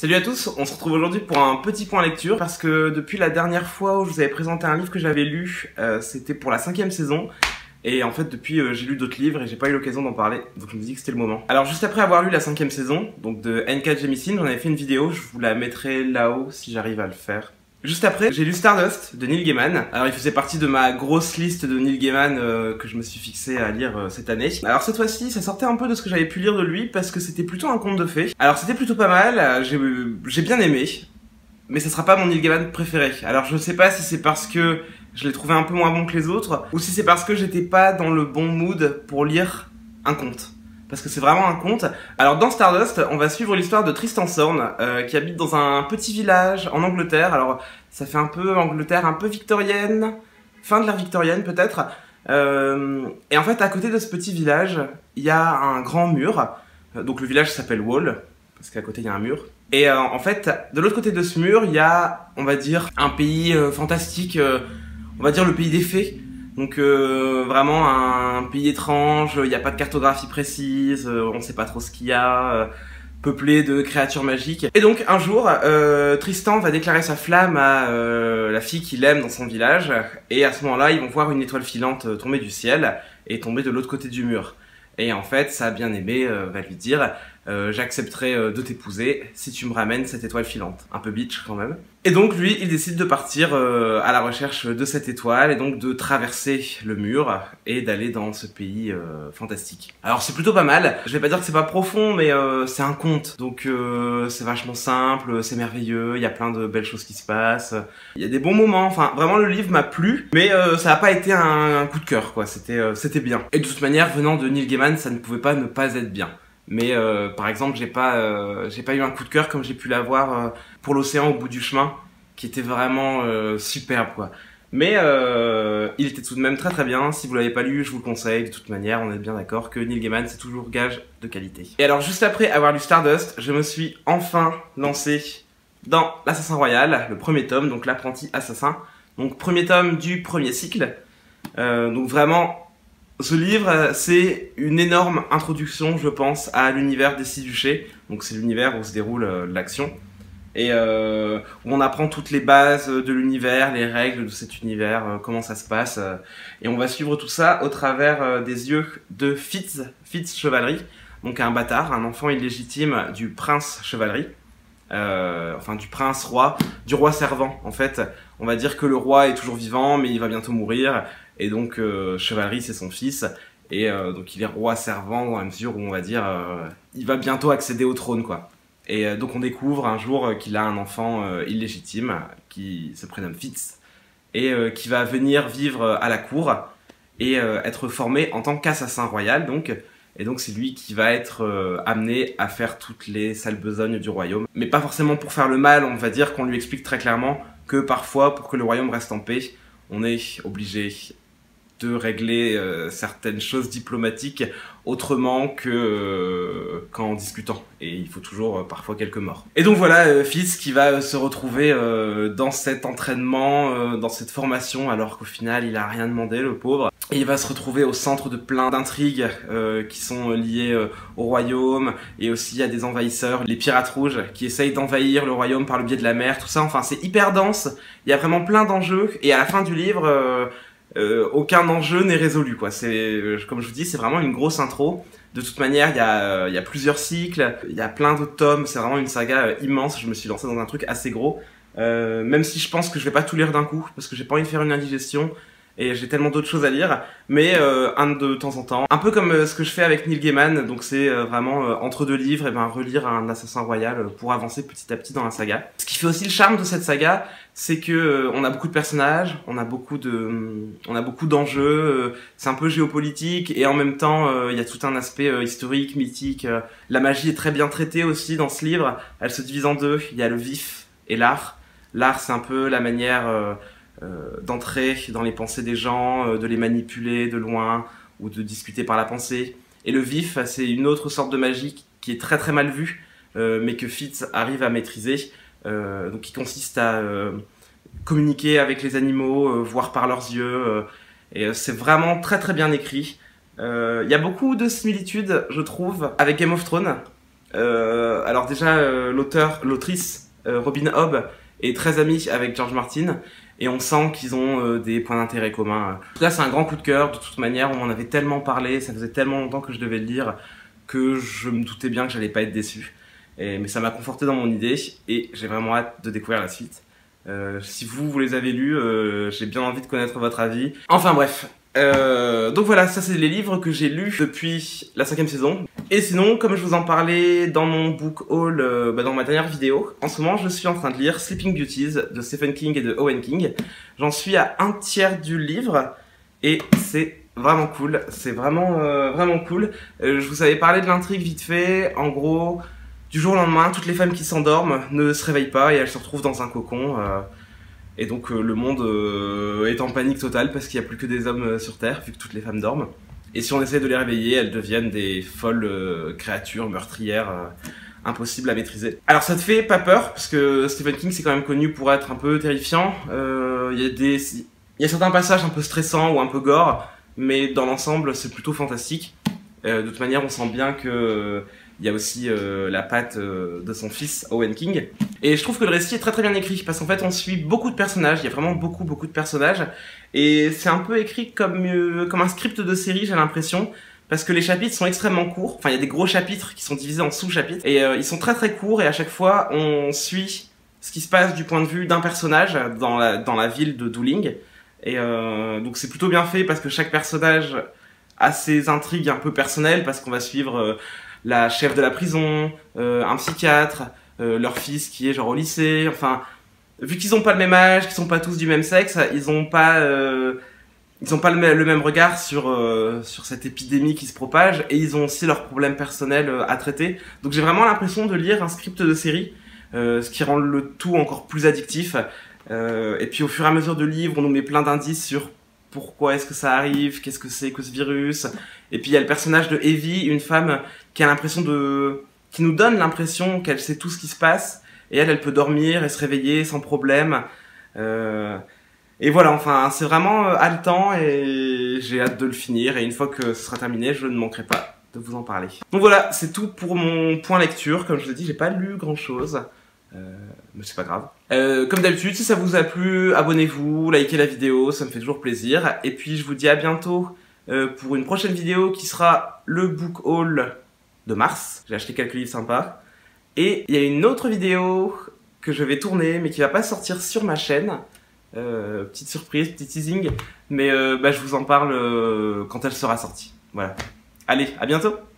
Salut à tous, on se retrouve aujourd'hui pour un petit point lecture parce que depuis la dernière fois où je vous avais présenté un livre que j'avais lu, c'était pour la 5e saison. Et en fait depuis j'ai lu d'autres livres et j'ai pas eu l'occasion d'en parler, donc je me dis que c'était le moment. Alors juste après avoir lu la 5e saison, donc de N.K. Jemisin, j'en avais fait une vidéo, je vous la mettrai là-haut si j'arrive à le faire. Juste après, j'ai lu Stardust de Neil Gaiman. Alors il faisait partie de ma grosse liste de Neil Gaiman que je me suis fixé à lire cette année. Alors cette fois-ci, ça sortait un peu de ce que j'avais pu lire de lui parce que c'était plutôt un conte de fées. Alors c'était plutôt pas mal, j'ai bien aimé, mais ça sera pas mon Neil Gaiman préféré. Alors je sais pas si c'est parce que je l'ai trouvé un peu moins bon que les autres, ou si c'est parce que j'étais pas dans le bon mood pour lire un conte. Parce que c'est vraiment un conte. Alors dans Stardust, on va suivre l'histoire de Tristan Thorne, qui habite dans un petit village en Angleterre. Alors ça fait un peu Angleterre un peu victorienne, fin de l'ère victorienne peut-être. Et en fait à côté de ce petit village, il y a un grand mur. Donc le village s'appelle Wall, parce qu'à côté il y a un mur. Et en fait, de l'autre côté de ce mur, il y a, on va dire, un pays fantastique, on va dire le pays des fées. Donc vraiment un pays étrange, il n'y a pas de cartographie précise, on sait pas trop ce qu'il y a, peuplé de créatures magiques. Et donc un jour, Tristan va déclarer sa flamme à la fille qu'il aime dans son village, et à ce moment-là, ils vont voir une étoile filante tomber du ciel et tomber de l'autre côté du mur. Et en fait, sa bien-aimée va lui dire j'accepterai de t'épouser si tu me ramènes cette étoile filante. Un peu bitch quand même. Et donc lui, il décide de partir à la recherche de cette étoile et donc de traverser le mur et d'aller dans ce pays fantastique. Alors c'est plutôt pas mal. Je vais pas dire que c'est pas profond, mais c'est un conte. Donc c'est vachement simple, c'est merveilleux, il y a plein de belles choses qui se passent. Il y a des bons moments, enfin vraiment le livre m'a plu, mais ça a pas été un coup de cœur quoi, c'était bien. Et de toute manière, venant de Neil Gaiman, ça ne pouvait pas ne pas être bien. Mais par exemple, j'ai pas eu un coup de cœur comme j'ai pu l'avoir pour l'océan au bout du chemin, qui était vraiment superbe quoi. Mais il était tout de même très très bien. Si vous l'avez pas lu, je vous le conseille. De toute manière, on est bien d'accord que Neil Gaiman c'est toujours gage de qualité. Et alors juste après avoir lu Stardust, je me suis enfin lancé dans l'Assassin Royal, le premier tome, donc l'apprenti assassin. Donc premier tome du premier cycle. Donc vraiment. Ce livre, c'est une énorme introduction, je pense, à l'univers des Six Duchés. Donc c'est l'univers où se déroule l'action. Et où on apprend toutes les bases de l'univers, les règles de cet univers, comment ça se passe. Et on va suivre tout ça au travers des yeux de Fitz Chevalerie. Donc un bâtard, un enfant illégitime du prince Chevalerie. Enfin du prince roi, du roi servant en fait. On va dire que le roi est toujours vivant mais il va bientôt mourir et donc Chevalerie c'est son fils et donc il est roi servant dans la mesure où on va dire il va bientôt accéder au trône quoi. Et donc on découvre un jour qu'il a un enfant illégitime qui se prénomme Fitz et qui va venir vivre à la cour et être formé en tant qu'assassin royal donc. Et donc c'est lui qui va être amené à faire toutes les sales besognes du royaume. Mais pas forcément pour faire le mal, on va dire qu'on lui explique très clairement que parfois, pour que le royaume reste en paix, on est obligé de régler certaines choses diplomatiques autrement que qu'en discutant. Et il faut toujours parfois quelques morts. Et donc voilà, Fitz qui va se retrouver dans cet entraînement, dans cette formation, alors qu'au final il a rien demandé, le pauvre. Et il va se retrouver au centre de plein d'intrigues qui sont liées au royaume, et aussi il y a des envahisseurs, les pirates rouges, qui essayent d'envahir le royaume par le biais de la mer, tout ça, enfin c'est hyper dense, il y a vraiment plein d'enjeux, et à la fin du livre, aucun enjeu n'est résolu, quoi. Comme je vous dis, c'est vraiment une grosse intro. De toute manière, il y a plusieurs cycles, il y a plein de tomes, c'est vraiment une saga immense, je me suis lancé dans un truc assez gros, même si je pense que je vais pas tout lire d'un coup, parce que j'ai pas envie de faire une indigestion, et j'ai tellement d'autres choses à lire, mais un de temps en temps. Un peu comme ce que je fais avec Neil Gaiman, donc c'est vraiment entre deux livres, et ben relire un Assassin Royal pour avancer petit à petit dans la saga. Ce qui fait aussi le charme de cette saga, c'est que on a beaucoup de personnages, on a beaucoup d'enjeux, c'est un peu géopolitique, et en même temps il y a tout un aspect historique, mythique. La magie est très bien traitée aussi dans ce livre, elle se divise en deux, il y a le vif et l'art. L'art c'est un peu la manière d'entrer dans les pensées des gens, de les manipuler de loin ou de discuter par la pensée. Et le vif, c'est une autre sorte de magie qui est très très mal vue, mais que Fitz arrive à maîtriser, donc qui consiste à communiquer avec les animaux, voir par leurs yeux, et c'est vraiment très très bien écrit. Il y a beaucoup de similitudes, je trouve, avec Game of Thrones. Alors déjà, l'autrice Robin Hobb est très amie avec George Martin et on sent qu'ils ont des points d'intérêt communs. En tout cas, c'est un grand coup de cœur. De toute manière, on en avait tellement parlé, ça faisait tellement longtemps que je devais le lire que je me doutais bien que j'allais pas être déçu. Mais ça m'a conforté dans mon idée et j'ai vraiment hâte de découvrir la suite. Si vous les avez lus, j'ai bien envie de connaître votre avis. Enfin bref. Donc voilà, ça c'est les livres que j'ai lus depuis la 5e saison. Et sinon, comme je vous en parlais dans mon book haul, dans ma dernière vidéo, en ce moment je suis en train de lire Sleeping Beauties de Stephen King et de Owen King. J'en suis à 1/3 du livre et c'est vraiment cool. C'est vraiment cool. Je vous avais parlé de l'intrigue vite fait. En gros, du jour au lendemain, toutes les femmes qui s'endorment ne se réveillent pas et elles se retrouvent dans un cocon. Et donc le monde est en panique totale parce qu'il n'y a plus que des hommes sur Terre, vu que toutes les femmes dorment. Et si on essaie de les réveiller, elles deviennent des folles créatures meurtrières impossibles à maîtriser. Alors ça te fait pas peur, parce que Stephen King c'est quand même connu pour être un peu terrifiant. Il y a certains passages un peu stressants ou un peu gore, mais dans l'ensemble c'est plutôt fantastique. De toute manière on sent bien que... il y a aussi la patte de son fils, Owen King. Et je trouve que le récit est très très bien écrit, parce qu'en fait on suit beaucoup de personnages, il y a vraiment beaucoup de personnages, et c'est un peu écrit comme un script de série, j'ai l'impression, parce que les chapitres sont extrêmement courts, enfin il y a des gros chapitres qui sont divisés en sous-chapitres, et ils sont très très courts, et à chaque fois on suit ce qui se passe du point de vue d'un personnage dans la ville de Dooling, et donc c'est plutôt bien fait, parce que chaque personnage a ses intrigues un peu personnelles, parce qu'on va suivre... la chef de la prison, un psychiatre, leur fils qui est genre au lycée, enfin, vu qu'ils ont pas le même âge, qu'ils sont pas tous du même sexe, ils ont pas le même regard sur cette épidémie qui se propage, et ils ont aussi leurs problèmes personnels à traiter. Donc j'ai vraiment l'impression de lire un script de série, ce qui rend le tout encore plus addictif. Et puis au fur et à mesure du livre, on nous met plein d'indices sur pourquoi est-ce que ça arrive, qu'est-ce que c'est que ce virus. Et puis il y a le personnage de Evie, une femme qui nous donne l'impression qu'elle sait tout ce qui se passe, et elle peut dormir et se réveiller sans problème. Et voilà, enfin, c'est vraiment haletant, et j'ai hâte de le finir, et une fois que ce sera terminé, je ne manquerai pas de vous en parler. Donc voilà, c'est tout pour mon point lecture. Comme je vous ai dit, j'ai pas lu grand chose. Mais c'est pas grave. Comme d'habitude, si ça vous a plu, abonnez-vous, likez la vidéo, ça me fait toujours plaisir. Et puis je vous dis à bientôt pour une prochaine vidéo qui sera le book haul de mars. J'ai acheté quelques livres sympas. Et il y a une autre vidéo que je vais tourner, mais qui va pas sortir sur ma chaîne. Petite surprise, petit teasing. Mais je vous en parle quand elle sera sortie. Voilà. Allez, à bientôt!